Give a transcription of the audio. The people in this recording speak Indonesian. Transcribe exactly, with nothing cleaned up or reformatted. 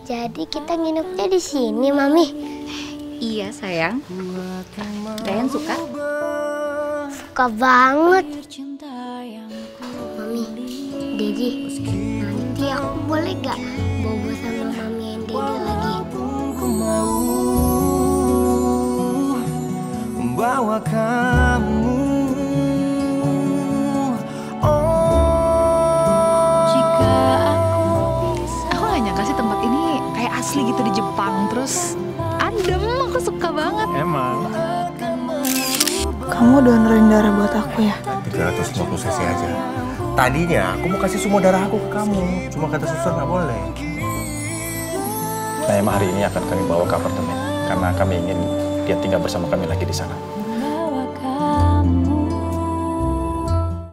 Jadi kita nginepnya di sini, Mami. Iya sayang. Dayan suka? Suka banget. Mami, Dedi, nanti aku boleh gak bobo sama Mami and Dedi lagi? Ku mau membawa kamu. Asli gitu di Jepang, terus adem, aku suka banget. Emang. Kamu donorin darah buat aku ya? tiga ratus lima puluh cc aja. Tadinya aku mau kasih semua darah aku ke kamu, cuma kata suster nggak boleh. Naima hari ini akan kami bawa ke apartemen, karena kami ingin dia tinggal bersama kami lagi di sana.